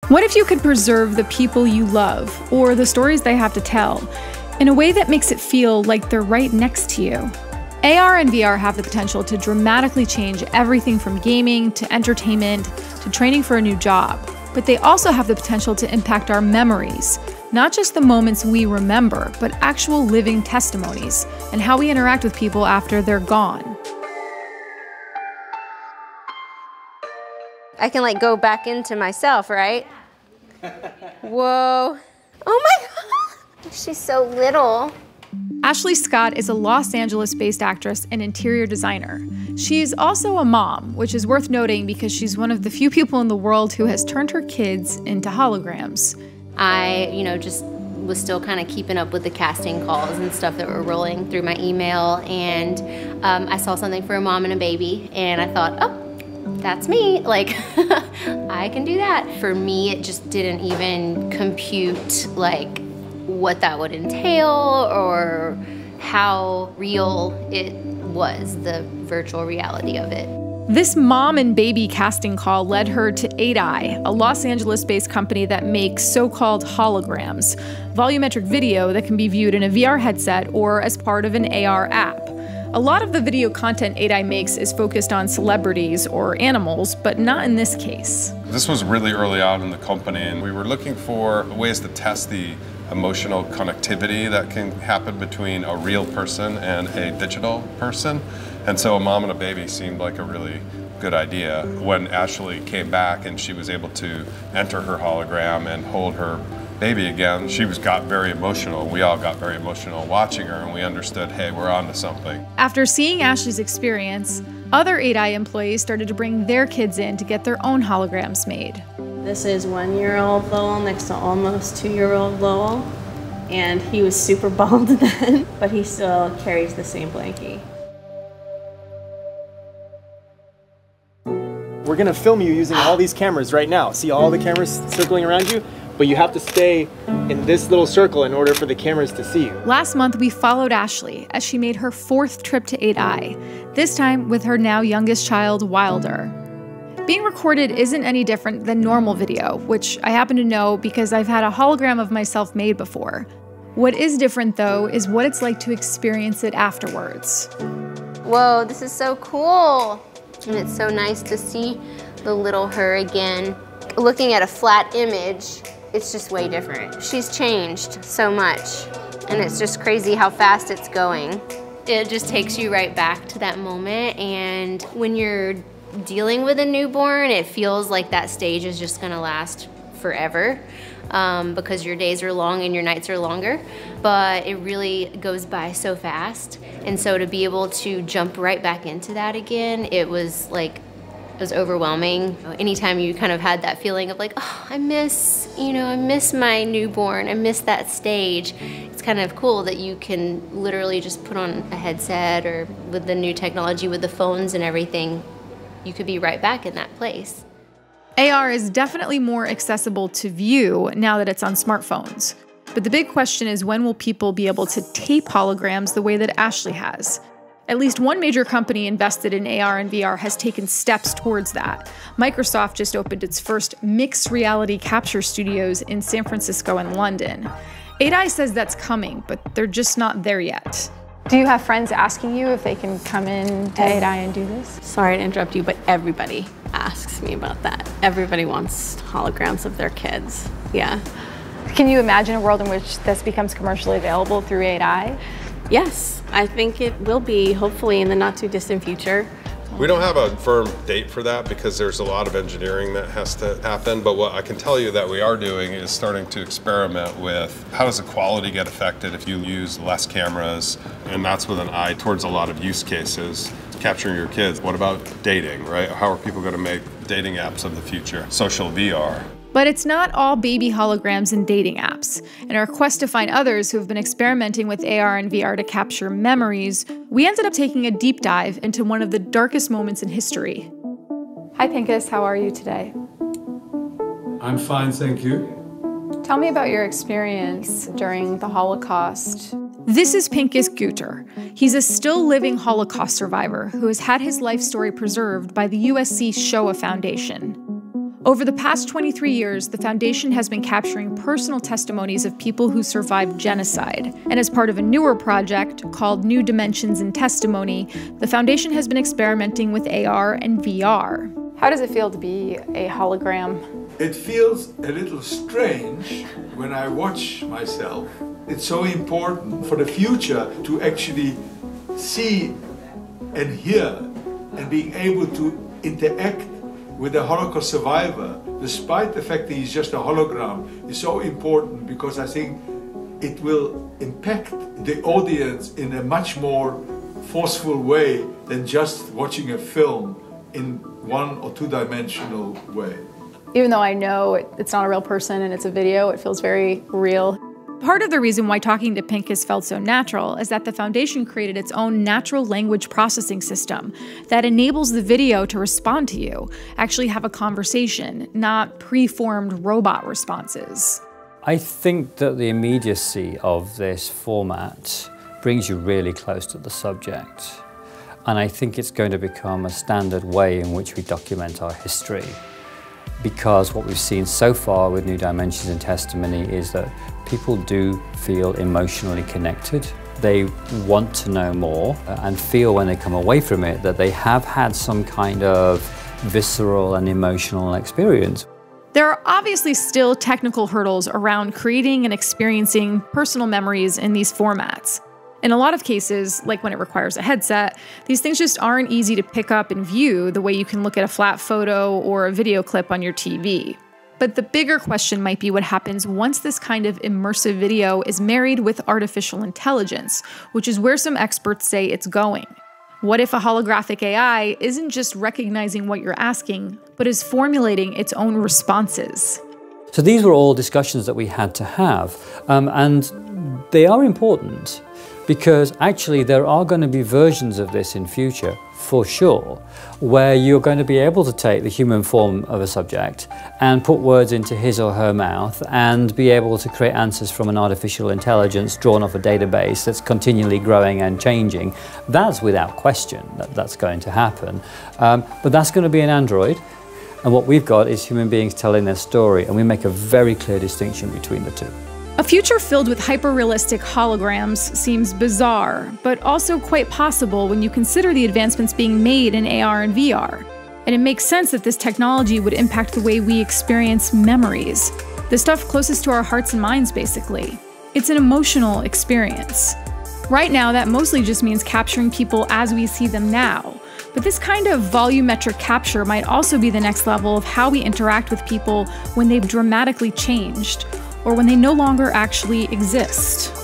What if you could preserve the people you love, or the stories they have to tell, in a way that makes it feel like they're right next to you? AR and VR have the potential to dramatically change everything from gaming to entertainment to training for a new job. But they also have the potential to impact our memories, not just the moments we remember, but actual living testimonies and how we interact with people after they're gone. I can like go back into myself, right? Whoa. Oh my God. She's so little. Ashley Scott is a Los Angeles-based actress and interior designer. She's also a mom, which is worth noting because she's one of the few people in the world who has turned her kids into holograms. I, just was still kind of keeping up with the casting calls and stuff that were rolling through my email, and I saw something for a mom and a baby, and I thought, oh, that's me, like, I can do that. For me, it just didn't even compute, like, what that would entail or how real it was, the virtual reality of it. This mom and baby casting call led her to 8i, a Los Angeles-based company that makes so-called holograms, volumetric video that can be viewed in a VR headset or as part of an AR app. A lot of the video content 8i makes is focused on celebrities or animals, but not in this case. This was really early on in the company, and we were looking for ways to test the emotional connectivity that can happen between a real person and a digital person. And so a mom and a baby seemed like a really good idea. When Ashley came back and she was able to enter her hologram and hold her baby again, she got very emotional. We all got very emotional watching her, and we understood, hey, we're on to something. After seeing Ashley's experience, other 8i employees started to bring their kids in to get their own holograms made. This is 1-year-old Lowell next to almost 2-year-old Lowell, and he was super bald then, but he still carries the same blankie. We're gonna film you using all these cameras right now. See all the cameras circling around you? But you have to stay in this little circle in order for the cameras to see you. Last month, we followed Ashley as she made her 4th trip to 8i, this time with her now youngest child, Wilder. Being recorded isn't any different than normal video, which I happen to know because I've had a hologram of myself made before. What is different, though, is what it's like to experience it afterwards. Whoa, this is so cool. And it's so nice to see the little her again. Looking at a flat image, it's just way different. She's changed so much, and it's just crazy how fast it's going. It just takes you right back to that moment, and when you're dealing with a newborn, it feels like that stage is just gonna last forever because your days are long and your nights are longer, but it really goes by so fast. And so to be able to jump right back into that again, it was overwhelming. Anytime you kind of had that feeling of like, oh, I miss my newborn, I miss that stage. It's kind of cool that you can literally just put on a headset, or with the new technology with the phones and everything, you could be right back in that place. AR is definitely more accessible to view now that it's on smartphones. But the big question is, when will people be able to tape holograms the way that Ashley has? At least one major company invested in AR and VR has taken steps towards that. Microsoft just opened its first mixed reality capture studios in San Francisco and London. 8i says that's coming, but they're just not there yet. Do you have friends asking you if they can come in to 8i and do this? Sorry to interrupt you, but everybody asks me about that. Everybody wants holograms of their kids, yeah. Can you imagine a world in which this becomes commercially available through 8i? Yes, I think it will be, hopefully in the not too distant future. We don't have a firm date for that because there's a lot of engineering that has to happen, but what I can tell you that we are doing is starting to experiment with how does the quality get affected if you use less cameras, and that's with an eye towards a lot of use cases. Capturing your kids. What about dating, right? How are people going to make dating apps of the future? Social VR. But it's not all baby holograms and dating apps. In our quest to find others who have been experimenting with AR and VR to capture memories, we ended up taking a deep dive into one of the darkest moments in history. Hi Pincus, how are you today? I'm fine, thank you. Tell me about your experience during the Holocaust. This is Pincus Guter. He's a still living Holocaust survivor who has had his life story preserved by the USC Shoah Foundation. Over the past 23 years, the Foundation has been capturing personal testimonies of people who survived genocide. And as part of a newer project called New Dimensions in Testimony, the Foundation has been experimenting with AR and VR. How does it feel to be a hologram? It feels a little strange when I watch myself. It's so important for the future to actually see and hear and being able to interact with a Holocaust survivor, despite the fact that he's just a hologram, is so important because I think it will impact the audience in a much more forceful way than just watching a film in one or two-dimensional way. Even though I know it's not a real person and it's a video, it feels very real. Part of the reason why talking to Pink has felt so natural is that the Foundation created its own natural language processing system that enables the video to respond to you, actually have a conversation, not preformed robot responses. I think that the immediacy of this format brings you really close to the subject. And I think it's going to become a standard way in which we document our history. Because what we've seen so far with New Dimensions in Testimony is that people do feel emotionally connected. They want to know more and feel when they come away from it that they have had some kind of visceral and emotional experience. There are obviously still technical hurdles around creating and experiencing personal memories in these formats. In a lot of cases, like when it requires a headset, these things just aren't easy to pick up and view the way you can look at a flat photo or a video clip on your TV. But the bigger question might be what happens once this kind of immersive video is married with artificial intelligence, which is where some experts say it's going. What if a holographic AI isn't just recognizing what you're asking, but is formulating its own responses? So these were all discussions that we had to have, and they are important. Because actually there are going to be versions of this in future, for sure, where you're going to be able to take the human form of a subject and put words into his or her mouth and be able to create answers from an artificial intelligence drawn off a database that's continually growing and changing. That's without question that's going to happen. But that's going to be an android. And what we've got is human beings telling their story, and we make a very clear distinction between the two. A future filled with hyper-realistic holograms seems bizarre, but also quite possible when you consider the advancements being made in AR and VR. And it makes sense that this technology would impact the way we experience memories, the stuff closest to our hearts and minds, basically. It's an emotional experience. Right now, that mostly just means capturing people as we see them now. But this kind of volumetric capture might also be the next level of how we interact with people when they've dramatically changed, or when they no longer actually exist.